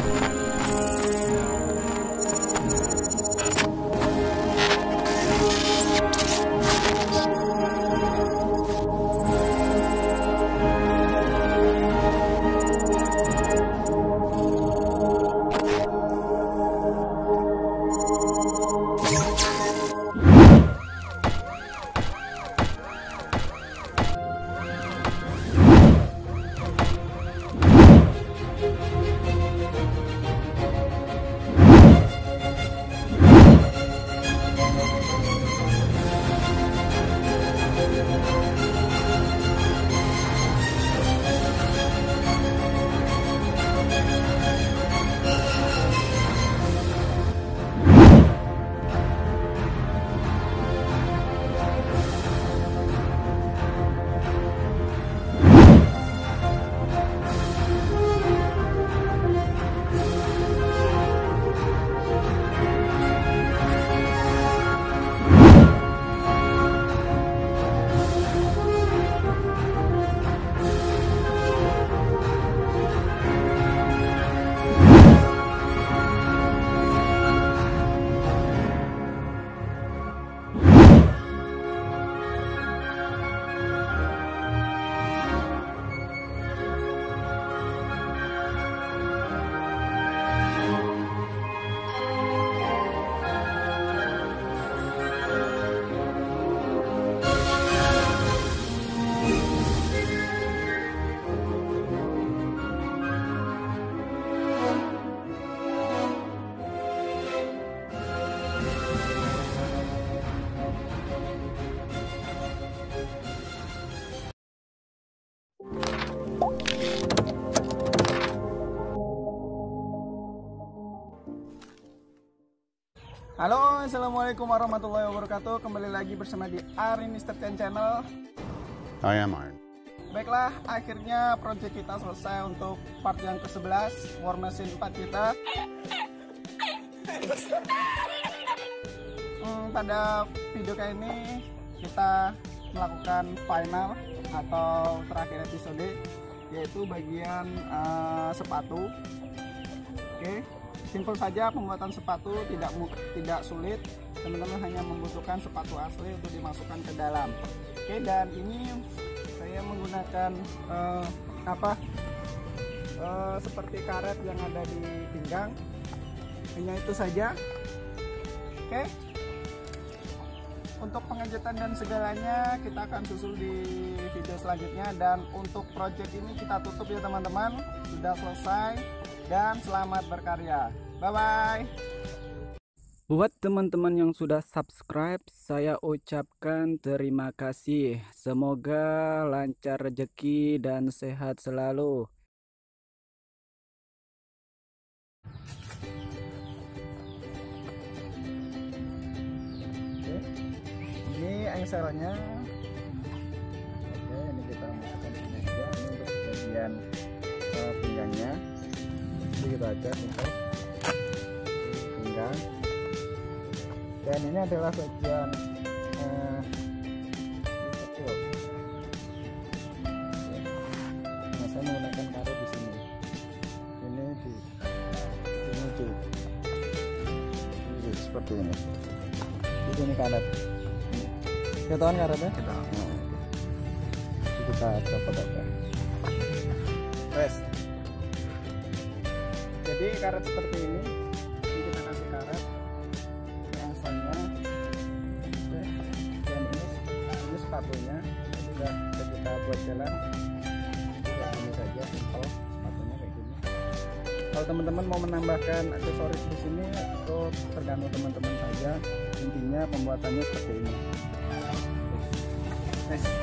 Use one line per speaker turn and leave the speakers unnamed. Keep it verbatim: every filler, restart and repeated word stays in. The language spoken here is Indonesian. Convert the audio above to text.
Halo, assalamualaikum warahmatullahi wabarakatuh. Kembali lagi bersama di Arin Mister Chen Channel.
I am Arin.
Baiklah, akhirnya project kita selesai untuk part yang ke sebelas War Machine empat kita. hmm, Pada video kali ini kita melakukan final atau terakhir episode, yaitu bagian uh, sepatu. Oke, simpel saja pembuatan sepatu, tidak tidak sulit. Teman-teman hanya membutuhkan sepatu asli untuk dimasukkan ke dalam. Oke, dan ini saya menggunakan uh, apa uh, seperti karet yang ada di pinggang. Hanya itu saja. Oke, untuk pengejetan dan segalanya kita akan susul di video selanjutnya. Dan untuk project ini kita tutup ya teman-teman, sudah selesai. Dan selamat berkarya. Bye-bye. Buat teman-teman yang sudah subscribe, saya ucapkan terima kasih. Semoga lancar rezeki dan sehat selalu. Oke, ini engselnya. Oke, ini kita masukkan sini aja. Ini untuk bagian uh, pinggangnya. Gitu aja untuk pinggang. Dan ini adalah bagian eh, kecil. Nah, saya menggunakan karet di sini. Ini di sini di, ini seperti ini. Di sini karet. Ketahuan karetnya? Ketahuan. Nah, kita copot aja. Press. Jadi karet seperti ini, ini kita kasih karet asalnya, dan ini, ini sepatunya sudah kita buat jalan kayak gini saja, simpel sepatunya kayak gini. Kalau teman-teman mau menambahkan aksesoris di sini, itu tergantung teman-teman saja. Intinya pembuatannya seperti ini. Nice.